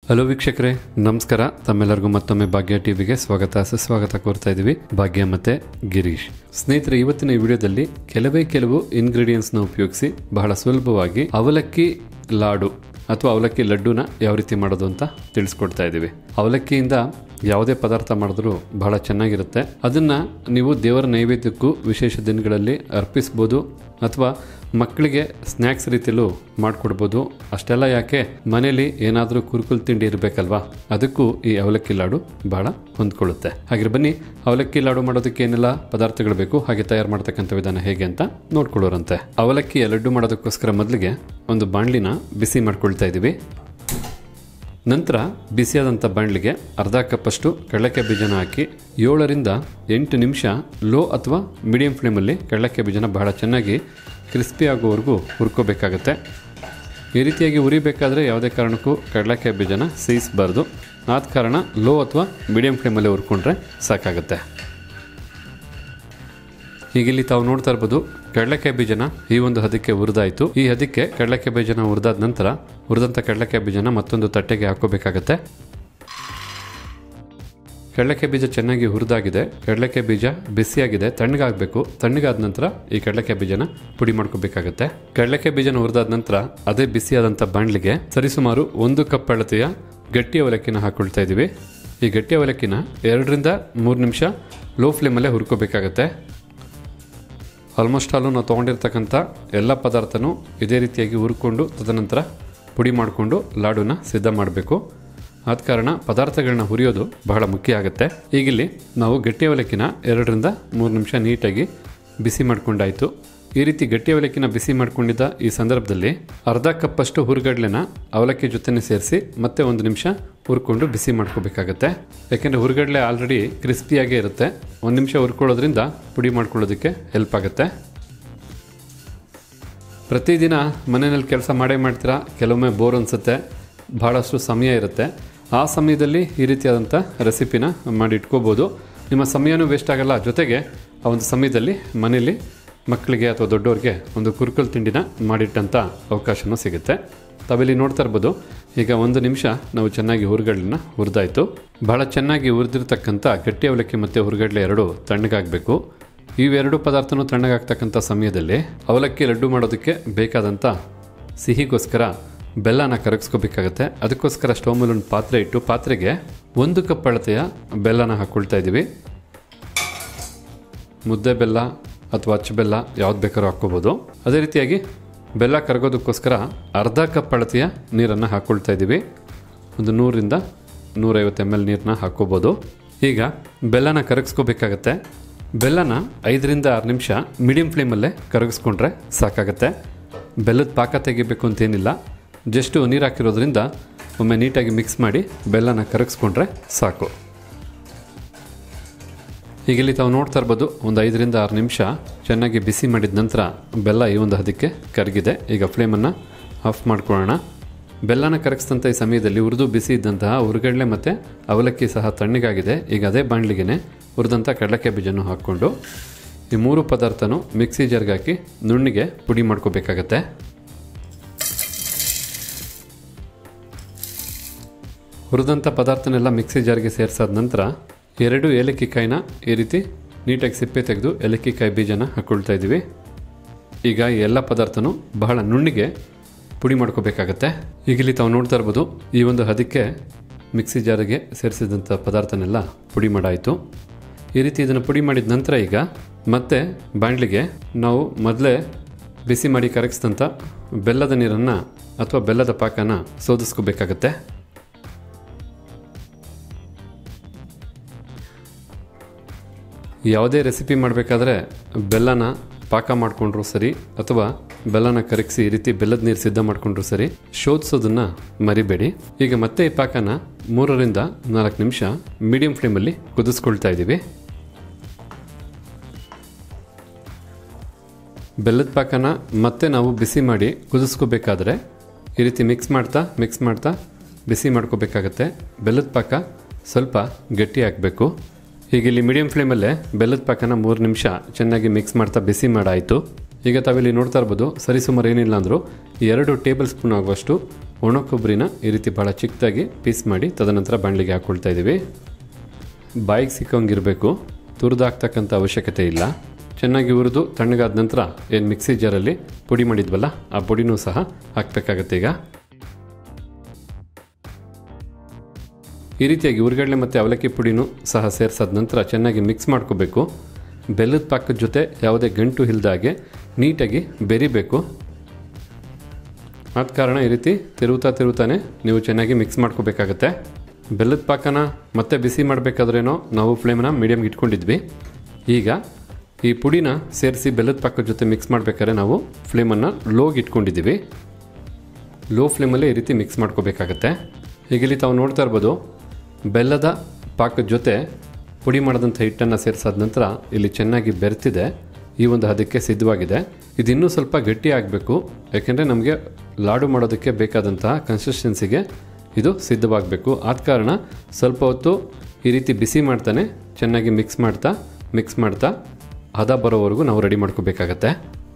Hello ವೀಕ್ಷಕರೇ, ನಮಸ್ಕಾರ. ತಮ್ಮೆಲ್ಲರಿಗೂ ಮತ್ತೊಮ್ಮೆ ಭಾಗ್ಯ ಟಿವಿಗೆ ಸುಸ್ವಾಗತ ಕೋರ್ತಾ ಇದ್ದೀವಿ. ಭಾಗ್ಯ ಮತ್ತೆ ಗಿರೀಶ್. ಸ್ನೇಹಿತರೆ, ಇವತ್ತಿನ ಈ ವಿಡಿಯೋದಲ್ಲಿ ಕೆಲವು ಇಂಗ್ರೀಡಿಯೆಂಟ್ಸ್ನ ಉಪಯೋಗಿಸಿ ಬಹಳ ಸುಲಭವಾಗಿ ಅವಲಕ್ಕಿ ಲಾಡು ಅಥವಾ ಅವಲಕ್ಕಿ ಲಡ್ಡುನ ಯಾವ ರೀತಿ ಮಾಡೋದು ಅಂತ ತಿಳಿಸ್ಕೊಡ್ತಾ ಇದ್ದೀವಿ. ಅವಲಕ್ಕಿಯಿಂದ ಯಾವುದೇ ಪದಾರ್ಥ ಮಾಡಿದ್ರೂ ಬಹಳ ಚೆನ್ನಾಗಿರುತ್ತೆ. ಅದನ್ನು ನೀವು ದೇವರ ನೈವೇದ್ಯಕ್ಕೂ ವಿಶೇಷ ದಿನಗಳಲ್ಲಿ ಅರ್ಪಿಸ್ಬೋದು ಅಥವಾ ಮಕ್ಕಳಿಗೆ ಸ್ನ್ಯಾಕ್ಸ್ ರೀತಿಯಲ್ಲೂ ಮಾಡಿಕೊಡ್ಬೋದು. ಅಷ್ಟೆಲ್ಲ ಯಾಕೆ, ಮನೇಲಿ ಏನಾದರೂ ಕುರುಕುಲು ತಿಂಡಿ ಇರಬೇಕಲ್ವಾ, ಅದಕ್ಕೂ ಈ ಅವಲಕ್ಕಿ ಲಾಡು ಬಹಳ ಹೊಂದ್ಕೊಳ್ಳುತ್ತೆ. ಹಾಗೆ ಬನ್ನಿ, ಅವಲಕ್ಕಿ ಲಾಡು ಮಾಡೋದಕ್ಕೆ ಏನೆಲ್ಲ ಪದಾರ್ಥಗಳು ಬೇಕು, ಹಾಗೆ ತಯಾರು ಮಾಡ್ತಕ್ಕಂಥ ವಿಧಾನ ಹೇಗೆ ಅಂತ ನೋಡ್ಕೊಳ್ಳೋರಂತೆ. ಅವಲಕ್ಕಿಯ ಲಡ್ಡು ಮಾಡೋದಕ್ಕೋಸ್ಕರ ಮೊದಲಿಗೆ ಒಂದು ಬಾಣಲಿನ ಬಿಸಿ ಮಾಡ್ಕೊಳ್ತಾ ಇದ್ದೀವಿ. ನಂತರ ಬಿಸಿಯಾದಂಥ ಬಾಣಲಿಗೆ ಅರ್ಧ ಕಪ್ಪಷ್ಟು ಕಡಲೆಕಾಯಿ ಬೀಜನ ಹಾಕಿ 7ರಿಂದ 8 ನಿಮಿಷ ಲೋ ಅಥವಾ ಮೀಡಿಯಂ ಫ್ಲೇಮಲ್ಲಿ ಕಡಲೆಕಾಯಿ ಬೀಜನ ಬಹಳ ಚೆನ್ನಾಗಿ ಕ್ರಿಸ್ಪಿ ಆಗೋವರೆಗೂ ಹುರ್ಕೋಬೇಕಾಗತ್ತೆ. ಈ ರೀತಿಯಾಗಿ ಉರಿಬೇಕಾದ್ರೆ ಯಾವುದೇ ಕಾರಣಕ್ಕೂ ಕಡಲೆಕಾಯಿ ಬೀಜನ ಸೇಯಿಸಬಾರ್ದು. ಆದ ಕಾರಣ ಲೋ ಅಥವಾ ಮೀಡಿಯಂ ಫ್ಲೇಮಲ್ಲಿ ಹುರ್ಕೊಂಡ್ರೆ ಸಾಕಾಗುತ್ತೆ. ಈಗ ಇಲ್ಲಿ ತಾವು ನೋಡ್ತಾ ಇರ್ಬೋದು, ಕಡಲೆಕಾಯಿ ಬೀಜನ ಈ ಒಂದು ಹದಕ್ಕೆ ಹುರಿದಾಯಿತು. ಈ ಹದಕ್ಕೆ ಕಡಲೆಕಾಯಿ ಬೀಜನ ಹುರಿದಾದ ನಂತರ ಹುರಿದಂಥ ಕಡಲೆಕಾಯಿ ಬೀಜನ ಮತ್ತೊಂದು ತಟ್ಟೆಗೆ ಹಾಕೋಬೇಕಾಗತ್ತೆ. ಕಡಲೆಕಾಯಿ ಬೀಜ ಚೆನ್ನಾಗಿ ಹುರಿದಾಗಿದೆ, ಕಡಲೆಕಾಯಿ ಬೀಜ ಬಿಸಿಯಾಗಿದೆ, ತಣ್ಣಗಾಗಬೇಕು. ತಣ್ಣಗಾದ ನಂತರ ಈ ಕಡಲೆಕಾಯಿ ಬೀಜನ ಪುಡಿ ಮಾಡ್ಕೋಬೇಕಾಗತ್ತೆ. ಕಡಲೆಕಾಯಿ ಬೀಜನ ಹುರಿದಾದ ನಂತರ ಅದೇ ಬಿಸಿಯಾದಂಥ ಬಾಣಲಿಗೆ ಸರಿಸುಮಾರು 1 ಕಪ್ ಅಳತೆಯ ಗಟ್ಟಿ ಅವಲಕ್ಕಿನ ಹಾಕೊಳ್ತಾ ಇದ್ದೀವಿ. ಈ ಗಟ್ಟಿ ಅವಲಕ್ಕಿನ 2ರಿಂದ 3 ನಿಮಿಷ ಲೋ ಫ್ಲೇಮಲ್ಲೇ ಹುರ್ಕೋಬೇಕಾಗತ್ತೆ. ಆಲ್ಮೋಸ್ಟ್ ಆಲು ನಾವು ತೊಗೊಂಡಿರ್ತಕ್ಕಂಥ ಎಲ್ಲ ಪದಾರ್ಥನೂ ಇದೇ ರೀತಿಯಾಗಿ ಹುರ್ಕೊಂಡು ತದನಂತರ ಪುಡಿ ಮಾಡಿಕೊಂಡು ಲಾಡುನ ಸಿದ್ಧ ಮಾಡಬೇಕು. ಆದ ಕಾರಣ ಪದಾರ್ಥಗಳನ್ನ ಹುರಿಯೋದು ಬಹಳ ಮುಖ್ಯ ಆಗುತ್ತೆ. ಈಗಿಲ್ಲಿ ನಾವು ಗಟ್ಟಿ ಅವಲಕ್ಕಿನ 2ರಿಂದ 3 ನಿಮಿಷ ನೀಟಾಗಿ ಬಿಸಿ ಮಾಡ್ಕೊಂಡಾಯಿತು. ಈ ರೀತಿ ಗಟ್ಟಿ ಅವಲಕ್ಕಿನ ಬಿಸಿ ಮಾಡ್ಕೊಂಡಿದ್ದ ಈ ಸಂದರ್ಭದಲ್ಲಿ ಅರ್ಧ ಕಪ್ಪಷ್ಟು ಹುರುಗಡ್ಲೆನ ಅವಲಕ್ಕಿ ಜೊತೆನೇ ಸೇರಿಸಿ ಮತ್ತೆ 1 ನಿಮಿಷ ಹುರ್ಕೊಂಡು ಬಿಸಿ ಮಾಡ್ಕೋಬೇಕಾಗತ್ತೆ. ಯಾಕೆಂದರೆ ಹುರುಗಡ್ಲೆ ಆಲ್ರೆಡಿ ಕ್ರಿಸ್ಪಿಯಾಗೇ ಇರುತ್ತೆ. 1 ನಿಮಿಷ ಹುರ್ಕೊಳ್ಳೋದ್ರಿಂದ ಪುಡಿ ಮಾಡ್ಕೊಳ್ಳೋದಕ್ಕೆ ಹೆಲ್ಪ್ ಆಗುತ್ತೆ. ಪ್ರತಿದಿನ ಮನೆಯಲ್ಲಿ ಕೆಲಸ ಮಾಡ್ತೀರಾ, ಕೆಲವೊಮ್ಮೆ ಬೋರ್ ಅನಿಸುತ್ತೆ, ಭಾಳಷ್ಟು ಸಮಯ ಇರುತ್ತೆ. ಆ ಸಮಯದಲ್ಲಿ ಈ ರೀತಿಯಾದಂಥ ರೆಸಿಪಿನ ಮಾಡಿ ಇಟ್ಕೋಬೋದು. ನಿಮ್ಮ ಸಮಯನೂ ವೇಸ್ಟ್ ಆಗಲ್ಲ, ಜೊತೆಗೆ ಆ ಒಂದು ಸಮಯದಲ್ಲಿ ಮನೆಯಲ್ಲಿ ಮಕ್ಕಳಿಗೆ ಅಥವಾ ದೊಡ್ಡವ್ರಿಗೆ ಒಂದು ಕುರುಕುಲು ತಿಂಡಿನ ಮಾಡಿಟ್ಟಂಥ ಅವಕಾಶನೂ ಸಿಗುತ್ತೆ. ತಾವಿಲ್ಲಿ ನೋಡ್ತಾ ಇರ್ಬೋದು, ಈಗ 1 ನಿಮಿಷ ನಾವು ಚೆನ್ನಾಗಿ ಹುರುಗಡ್ಲೆನ ಹುರಿದಾಯಿತು. ಭಾಳ ಚೆನ್ನಾಗಿ ಹುರಿದಿರ್ತಕ್ಕಂಥ ಗಟ್ಟಿ ಅವಲಕ್ಕಿ ಮತ್ತು ಹುರುಗಡ್ಲೆ ಎರಡೂ ತಣ್ಣಗಾಗಬೇಕು. ಇವೆರಡು ಪದಾರ್ಥನೂ ತಣ್ಣಗಾಗ್ತಕ್ಕಂಥ ಸಮಯದಲ್ಲಿ ಅವಲಕ್ಕಿ ಲಡ್ಡು ಮಾಡೋದಕ್ಕೆ ಬೇಕಾದಂಥ ಸಿಹಿಗೋಸ್ಕರ ಬೆಲ್ಲನ ಕರಗಿಸ್ಕೋಬೇಕಾಗತ್ತೆ. ಅದಕ್ಕೋಸ್ಕರ ಸ್ಟವ್ ಮೇಲೆ ಒಂದು ಪಾತ್ರೆ ಇಟ್ಟು ಪಾತ್ರೆಗೆ 1 ಕಪ್ ಅಳತೆಯ ಬೆಲ್ಲನ ಹಾಕ್ಕೊಳ್ತಾ ಇದ್ದೀವಿ. ಮುದ್ದೆ ಬೆಲ್ಲ ಅಥವಾ ಅಚ್ಚ ಬೆಲ್ಲ ಯಾವ್ದು ಬೇಕಾದ್ರೂ ಹಾಕ್ಕೋಬೋದು. ಅದೇ ರೀತಿಯಾಗಿ ಬೆಲ್ಲ ಕರಗೋದಕ್ಕೋಸ್ಕರ ಅರ್ಧ ಕಪ್ ಅಳತೆಯ ನೀರನ್ನು ಹಾಕ್ಕೊಳ್ತಾ ಇದ್ದೀವಿ. ಒಂದು 100ರಿಂದ 150 ml ನೀರನ್ನ ಹಾಕ್ಕೋಬೋದು. ಈಗ ಬೆಲ್ಲನ ಕರಗಿಸ್ಕೋಬೇಕಾಗತ್ತೆ. ಬೆಲ್ಲನ 5ರಿಂದ 6 ನಿಮಿಷ ಮೀಡಿಯಂ ಫ್ಲೇಮಲ್ಲೇ ಕರಗಿಸ್ಕೊಂಡ್ರೆ ಸಾಕಾಗತ್ತೆ. ಬೆಲ್ಲದ ಪಾಕ ತೆಗಿಬೇಕು ಅಂತೇನಿಲ್ಲ, ಜಸ್ಟು ನೀರು ಹಾಕಿರೋದ್ರಿಂದ ಒಮ್ಮೆ ನೀಟಾಗಿ ಮಿಕ್ಸ್ ಮಾಡಿ ಬೆಲ್ಲನ ಕರಗಿಸ್ಕೊಂಡ್ರೆ ಸಾಕು. ಈಗ ಇಲ್ಲಿ ತಾವು ನೋಡ್ತಾ ಇರ್ಬೋದು, ಒಂದು 5ರಿಂದ 6 ನಿಮಿಷ ಚೆನ್ನಾಗಿ ಬಿಸಿ ಮಾಡಿದ ನಂತರ ಬೆಲ್ಲ ಈ ಒಂದು ಹದಕ್ಕೆ ಕರಗಿದೆ. ಈಗ ಫ್ಲೇಮನ್ನು ಆಫ್ ಮಾಡ್ಕೊಳ್ಳೋಣ. ಬೆಲ್ಲನ ಕರಗಿಸಿದಂಥ ಈ ಸಮಯದಲ್ಲಿ ಹುರಿದು ಬಿಸಿ ಇದ್ದಂತಹ ಹುರುಗಡ್ಲೆ ಮತ್ತು ಅವಲಕ್ಕಿ ಸಹ ತಣ್ಣಗಾಗಿದೆ. ಈಗ ಅದೇ ಬಾಣಲಿಗೆ ಹುರಿದಂಥ ಕಡಲೆಕಾಯಿ ಬೀಜನೂ ಹಾಕ್ಕೊಂಡು ಈ 3 ಪದಾರ್ಥನೂ ಮಿಕ್ಸಿ ಜಾರ್ಗೆ ಹಾಕಿ ನುಣ್ಣಿಗೆ ಪುಡಿ ಮಾಡ್ಕೋಬೇಕಾಗತ್ತೆ. ಹುರಿದಂಥ ಪದಾರ್ಥನೆಲ್ಲ ಮಿಕ್ಸಿ ಜಾರ್ಗೆ ಸೇರಿಸಾದ ನಂತರ 2 ಏಲಕ್ಕಿ ಕಾಯಿನ ಈ ರೀತಿ ನೀಟಾಗಿ ಸಿಪ್ಪೆ ತೆಗೆದು ಏಲಕ್ಕಿ ಕಾಯಿ ಬೀಜನ ಹಾಕ್ಕೊಳ್ತಾ ಇದ್ದೀವಿ. ಈಗ ಈ ಎಲ್ಲ ಪದಾರ್ಥನೂ ಬಹಳ ನುಣ್ಣಿಗೆ ಪುಡಿ ಮಾಡ್ಕೋಬೇಕಾಗತ್ತೆ. ಈಗ ಇಲ್ಲಿ ತಾವು ನೋಡ್ತಾ ಇರ್ಬೋದು, ಈ ಒಂದು ಹದಕ್ಕೆ ಮಿಕ್ಸಿ ಜಾರಿಗೆ ಸೇರಿಸಿದಂಥ ಪದಾರ್ಥನೆಲ್ಲ ಪುಡಿ ಮಾಡಾಯಿತು. ಈ ರೀತಿ ಇದನ್ನು ಪುಡಿ ಮಾಡಿದ ನಂತರ ಈಗ ಮತ್ತೆ ಬಾಣಲಿಗೆ ನಾವು ಮೊದಲೇ ಬಿಸಿ ಮಾಡಿ ಕರಗಿಸಿದಂಥ ಬೆಲ್ಲದ ನೀರನ್ನು ಅಥವಾ ಬೆಲ್ಲದ ಪಾಕನ ಸೋದಿಸ್ಕೋಬೇಕಾಗತ್ತೆ. ಯಾವುದೇ ರೆಸಿಪಿ ಮಾಡಬೇಕಾದ್ರೆ ಬೆಲ್ಲನ ಪಾಕ ಮಾಡಿಕೊಂಡ್ರೂ ಸರಿ ಅಥವಾ ಬೆಲ್ಲನ ಕರಗಿಸಿ ಈ ರೀತಿ ಬೆಲ್ಲದ ನೀರು ಸಿದ್ಧ ಮಾಡಿಕೊಂಡ್ರೂ ಸರಿ, ಶೋಧಿಸೋದನ್ನು ಮರಿಬೇಡಿ. ಈಗ ಮತ್ತೆ ಈ ಪಾಕನ 3ರಿಂದ 4 ನಿಮಿಷ ಮೀಡಿಯಂ ಫ್ಲೇಮಲ್ಲಿ ಕುದಿಸ್ಕೊಳ್ತಾ ಇದ್ದೀವಿ. ಬೆಲ್ಲದ ಪಾಕನ ಮತ್ತೆ ನಾವು ಬಿಸಿ ಮಾಡಿ ಕುದಿಸ್ಕೋಬೇಕಾದ್ರೆ ಈ ರೀತಿ ಮಿಕ್ಸ್ ಮಾಡ್ತಾ ಬಿಸಿ ಮಾಡ್ಕೋಬೇಕಾಗತ್ತೆ. ಬೆಲ್ಲದ ಪಾಕ ಸ್ವಲ್ಪ ಗಟ್ಟಿ ಆಗಬೇಕು. ಈಗ ಇಲ್ಲಿ ಮೀಡಿಯಂ ಫ್ಲೇಮಲ್ಲೇ ಬೆಲ್ಲದ ಪಾಕನ 3 ನಿಮಿಷ ಚೆನ್ನಾಗಿ ಮಿಕ್ಸ್ ಮಾಡ್ತಾ ಬಿಸಿ ಮಾಡಾಯಿತು. ಈಗ ತಾವಿಲ್ಲಿ ನೋಡ್ತಾ ಇರ್ಬೋದು, ಸರಿಸುಮಾರು ಏನಿಲ್ಲ ಅಂದರೂ 2 ಟೇಬಲ್ ಸ್ಪೂನ್ ಆಗುವಷ್ಟು ಒಣ ಕೊಬ್ಬರಿನ ಈ ರೀತಿ ಭಾಳ ಚಿಕ್ಕದಾಗಿ ಪೀಸ್ ಮಾಡಿ ತದನಂತರ ಬಾಣಲಿಗೆ ಹಾಕ್ಕೊಳ್ತಾ ಇದ್ದೀವಿ. ಬಾಯಿಗೆ ಸಿಕ್ಕಂಗಿರಬೇಕು, ತುರಿದಾಕ್ತಕ್ಕಂಥ ಅವಶ್ಯಕತೆ ಇಲ್ಲ. ಚೆನ್ನಾಗಿ ಹುರಿದು ತಣ್ಣಗಾದ ನಂತರ ಏನು ಮಿಕ್ಸಿ ಜಾರಲ್ಲಿ ಪುಡಿ ಮಾಡಿದ್ವಲ್ಲ ಆ ಪುಡಿನೂ ಸಹ ಹಾಕಬೇಕಾಗತ್ತೆ. ಈಗ ಈ ರೀತಿಯಾಗಿ ಹುರಿಗಡಲೆ ಮತ್ತು ಅವಲಕ್ಕಿ ಪುಡಿನೂ ಸಹ ಸೇರಿಸಾದ ನಂತರ ಚೆನ್ನಾಗಿ ಮಿಕ್ಸ್ ಮಾಡ್ಕೋಬೇಕು. ಬೆಲ್ಲದ ಪಾಕದ ಜೊತೆ ಯಾವುದೇ ಗಂಟು ಇಲ್ಲದಾಗೆ ನೀಟಾಗಿ ಬೆರಿಬೇಕು. ಆದ ಕಾರಣ ಈ ರೀತಿ ತಿರುವುತಾನೆ ನೀವು ಚೆನ್ನಾಗಿ ಮಿಕ್ಸ್ ಮಾಡ್ಕೋಬೇಕಾಗತ್ತೆ. ಬೆಲ್ಲದ ಪಾಕನ ಮತ್ತೆ ಬಿಸಿ ಮಾಡಬೇಕಾದ್ರೇನೋ ನಾವು ಫ್ಲೇಮನ್ನ ಮೀಡಿಯಮ್ಗೆ ಇಟ್ಕೊಂಡಿದ್ವಿ. ಈಗ ಈ ಪುಡಿನ ಸೇರಿಸಿ ಬೆಲ್ಲದ ಪಾಕದ ಜೊತೆ ಮಿಕ್ಸ್ ಮಾಡಬೇಕಾದ್ರೆ ನಾವು ಫ್ಲೇಮನ್ನು ಲೋಗೆ ಇಟ್ಕೊಂಡಿದ್ದೀವಿ. ಲೋ ಫ್ಲೇಮಲ್ಲೇ ಈ ರೀತಿ ಮಿಕ್ಸ್ ಮಾಡ್ಕೋಬೇಕಾಗತ್ತೆ. ಈಗ ಇಲ್ಲಿ ತಾವು ನೋಡ್ತಾ ಇರ್ಬೋದು, ಬೆಲ್ಲದ ಪಾಕದ ಜೊತೆ ಪುಡಿ ಮಾಡಿದಂಥ ಹಿಟ್ಟನ್ನು ಸೇರಿಸಾದ ನಂತರ ಇಲ್ಲಿ ಚೆನ್ನಾಗಿ ಬೆರೆತಿದೆ. ಈ ಒಂದು ಹದಕ್ಕೆ ಸಿದ್ಧವಾಗಿದೆ. ಇದಿನ್ನೂ ಸ್ವಲ್ಪ ಗಟ್ಟಿ ಆಗಬೇಕು, ಯಾಕೆಂದರೆ ನಮಗೆ ಲಾಡು ಮಾಡೋದಕ್ಕೆ ಬೇಕಾದಂತಹ ಕನ್ಸಿಸ್ಟೆನ್ಸಿಗೆ ಇದು ಸಿದ್ಧವಾಗಬೇಕು. ಆದ ಕಾರಣ ಸ್ವಲ್ಪ ಹೊತ್ತು ಈ ರೀತಿ ಬಿಸಿ ಮಾಡ್ತಾನೆ ಚೆನ್ನಾಗಿ ಮಿಕ್ಸ್ ಮಾಡ್ತಾ ಹದ ಬರೋವರೆಗೂ ನಾವು ರೆಡಿ ಮಾಡ್ಕೋಬೇಕಾಗತ್ತೆ.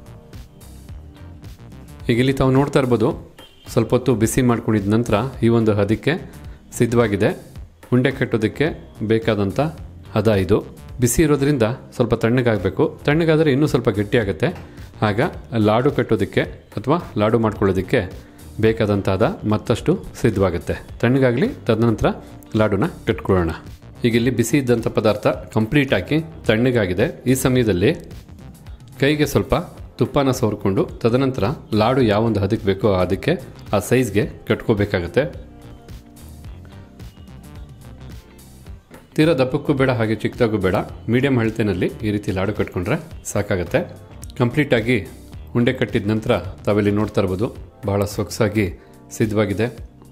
ಈಗ ಇಲ್ಲಿ ತಾವು ನೋಡ್ತಾ ಇರ್ಬೋದು, ಸ್ವಲ್ಪ ಹೊತ್ತು ಬಿಸಿ ಮಾಡ್ಕೊಂಡಿದ ನಂತರ ಈ ಒಂದು ಹದಕ್ಕೆ ಸಿದ್ಧವಾಗಿದೆ. ಉಂಡೆ ಕಟ್ಟೋದಕ್ಕೆ ಬೇಕಾದಂಥ ಹದ ಇದು. ಬಿಸಿ ಇರೋದ್ರಿಂದ ಸ್ವಲ್ಪ ತಣ್ಣಗಾಗಬೇಕು. ತಣ್ಣಗಾದರೆ ಇನ್ನೂ ಸ್ವಲ್ಪ ಗಟ್ಟಿಯಾಗುತ್ತೆ. ಆಗ ಲಾಡು ಕಟ್ಟೋದಕ್ಕೆ ಅಥವಾ ಲಾಡು ಮಾಡ್ಕೊಳ್ಳೋದಕ್ಕೆ ಬೇಕಾದಂಥ ಹದ ಮತ್ತಷ್ಟು ಸಿದ್ಧವಾಗುತ್ತೆ. ತಣ್ಣಗಾಗಲಿ, ತದನಂತರ ಲಾಡುನ ಕಟ್ಕೊಳ್ಳೋಣ. ಈಗ ಇಲ್ಲಿ ಬಿಸಿ ಇದ್ದಂಥ ಪದಾರ್ಥ ಕಂಪ್ಲೀಟ್ ಆಗಿ ತಣ್ಣಗಾಗಿದೆ. ಈ ಸಮಯದಲ್ಲಿ ಕೈಗೆ ಸ್ವಲ್ಪ ತುಪ್ಪನ ಸವರ್ಕೊಂಡು ತದನಂತರ ಲಾಡು ಯಾವೊಂದು ಹದಕ್ಕೆ ಬೇಕೋ ಅದಕ್ಕೆ ಆ ಸೈಜ್ಗೆ ಕಟ್ಕೋಬೇಕಾಗತ್ತೆ. ತೀರಾ ದಪ್ಪಕ್ಕೂ ಬೇಡ, ಹಾಗೆ ಚಿಕ್ಕದಾಗೂ ಬೇಡ, ಮೀಡಿಯಂ ಅಳತೆನಲ್ಲಿ ಈ ರೀತಿ ಲಾಡು ಕಟ್ಕೊಂಡ್ರೆ ಸಾಕಾಗತ್ತೆ. ಕಂಪ್ಲೀಟಾಗಿ ಉಂಡೆ ಕಟ್ಟಿದ ನಂತರ ತಾವಿಲ್ಲಿ ನೋಡ್ತಾ ಇರ್ಬೋದು, ಬಹಳ ಸೊಗಸಾಗಿ ಸಿದ್ಧವಾಗಿದೆ.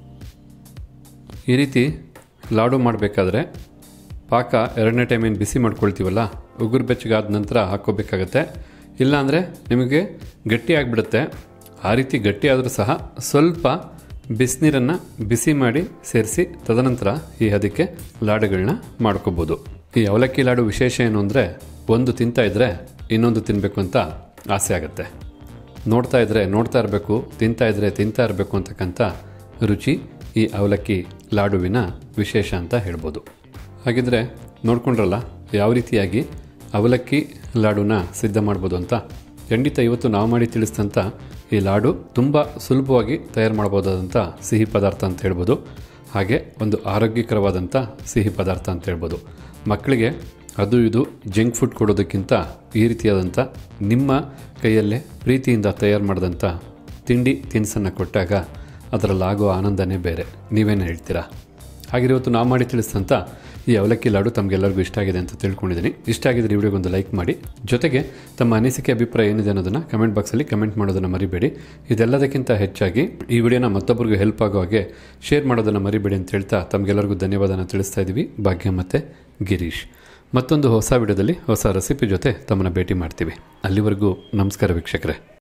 ಈ ರೀತಿ ಲಾಡು ಮಾಡಬೇಕಾದ್ರೆ ಪಾಕ ಎರಡನೇ ಟೈಮ್ ಏನು ಬಿಸಿ ಮಾಡ್ಕೊಳ್ತೀವಲ್ಲ, ಉಗುರು ಬೆಚ್ಚಗಾದ ನಂತರ ಹಾಕ್ಕೋಬೇಕಾಗತ್ತೆ. ಇಲ್ಲಾಂದರೆ ನಿಮಗೆ ಗಟ್ಟಿ ಆಗಿಬಿಡುತ್ತೆ. ಆ ರೀತಿ ಗಟ್ಟಿ ಆದರೂ ಸಹ ಸ್ವಲ್ಪ ಬಿಸಿನೀರನ್ನು ಬಿಸಿ ಮಾಡಿ ಸೇರಿಸಿ ತದನಂತರ ಈ ಹದಕ್ಕೆ ಲಾಡುಗಳನ್ನ ಮಾಡ್ಕೋಬೋದು. ಈ ಅವಲಕ್ಕಿ ಲಾಡು ವಿಶೇಷ ಏನು ಅಂದರೆ, ಒಂದು ತಿಂತಾ ಇದ್ದರೆ ಇನ್ನೊಂದು ತಿನ್ನಬೇಕು ಅಂತ ಆಸೆ ಆಗುತ್ತೆ. ನೋಡ್ತಾ ಇರಬೇಕು, ತಿಂತಾ ಇರಬೇಕು ಅಂತಕ್ಕಂಥ ರುಚಿ ಈ ಅವಲಕ್ಕಿ ಲಾಡುವಿನ ವಿಶೇಷ ಅಂತ ಹೇಳ್ಬೋದು. ಹಾಗಿದ್ರೆ ನೋಡ್ಕೊಂಡ್ರಲ್ಲ ಯಾವ ರೀತಿಯಾಗಿ ಅವಲಕ್ಕಿ ಲಾಡುನ ಸಿದ್ಧ ಮಾಡ್ಬೋದು ಅಂತ. ಖಂಡಿತ ಇವತ್ತು ನಾವು ಮಾಡಿ ತಿಳಿಸಿದಂಥ ಈ ಲಾಡು ತುಂಬ ಸುಲಭವಾಗಿ ತಯಾರು ಮಾಡ್ಬೋದಾದಂಥ ಸಿಹಿ ಪದಾರ್ಥ ಅಂತ ಹೇಳ್ಬೋದು. ಹಾಗೆ ಒಂದು ಆರೋಗ್ಯಕರವಾದಂಥ ಸಿಹಿ ಪದಾರ್ಥ ಅಂತ ಹೇಳ್ಬೋದು. ಮಕ್ಕಳಿಗೆ ಅದು ಇದು ಜಂಕ್ ಫುಡ್ ಕೊಡೋದಕ್ಕಿಂತ ಈ ರೀತಿಯಾದಂಥ ನಿಮ್ಮ ಕೈಯಲ್ಲೇ ಪ್ರೀತಿಯಿಂದ ತಯಾರು ಮಾಡಿದಂಥ ತಿಂಡಿ ತಿನಿಸನ್ನು ಕೊಟ್ಟಾಗ ಅದರಲ್ಲಾಗೋ ಆನಂದನೇ ಬೇರೆ. ನೀವೇನು ಹೇಳ್ತೀರಾ? ಹಾಗೆ ಇವತ್ತು ನಾವು ಮಾಡಿ ತಿಳಿಸಿದಂಥ ಈ ಅವಲಕ್ಕಿ ಲಾಡು ತಮಗೆಲ್ಲರಿಗೂ ಇಷ್ಟ ಆಗಿದೆ ಅಂತ ತಿಳ್ಕೊಂಡಿದ್ದೀನಿ. ಇಷ್ಟ ಆಗಿದ್ರೆ ಈ ವಿಡಿಯೋಗೊಂದು ಲೈಕ್ ಮಾಡಿ, ಜೊತೆಗೆ ತಮ್ಮ ಅನಿಸಿಕೆ ಅಭಿಪ್ರಾಯ ಏನಿದೆ ಅನ್ನೋದನ್ನು ಕಮೆಂಟ್ ಬಾಕ್ಸಲ್ಲಿ ಕಮೆಂಟ್ ಮಾಡೋದನ್ನು ಮರಿಬೇಡಿ. ಇದೆಲ್ಲದಕ್ಕಿಂತ ಹೆಚ್ಚಾಗಿ ಈ ವಿಡಿಯೋನ ಮತ್ತೊಬ್ಬರಿಗೂ ಹೆಲ್ಪ್ ಆಗೋ ಹಾಗೆ ಶೇರ್ ಮಾಡೋದನ್ನು ಮರಿಬೇಡಿ ಅಂತ ಹೇಳ್ತಾ ತಮಗೆಲ್ಲರಿಗೂ ಧನ್ಯವಾದನ ತಿಳಿಸ್ತಾ ಇದ್ದೀವಿ. ಭಾಗ್ಯ ಮತ್ತು ಗಿರೀಶ್. ಮತ್ತೊಂದು ಹೊಸ ವಿಡಿಯೋದಲ್ಲಿ ಹೊಸ ರೆಸಿಪಿ ಜೊತೆ ತಮ್ಮನ್ನು ಭೇಟಿ ಮಾಡ್ತೀವಿ. ಅಲ್ಲಿವರೆಗೂ ನಮಸ್ಕಾರ ವೀಕ್ಷಕರೇ.